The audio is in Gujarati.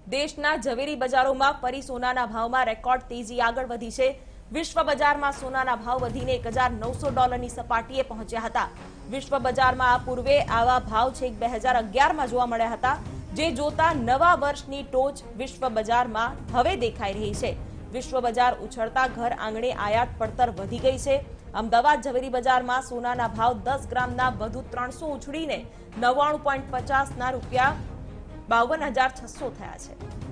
દેશના ઝવેરી બજારોમાં ફરી સોનાના ભાવમાં રેકોર્ડ તેજી આગળ વધી છે। વિશ્વ બજારમાં સોનાના ભાવ વધીને $1900 સપાટીએ પહોંચ્યા હતા। વિશ્વ બજારમાં આ પૂર્વે આવા ભાવ છેક 2011માં જોવા મળ્યા હતા, જે જોતા નવા વર્ષની ટોચ વિશ્વ બજારમાં હવે દેખાઈ રહી છે। વિશ્વ બજાર ઉછળતા ઘર આંગણે આયાત પડતર વધી ગઈ છે। અમદાવાદ ઝવેરી બજારમાં સોનાના ભાવ 10 ગ્રામના વધુ 300 ઉછળીને 99.50 ના ₹52,600 થયા છે।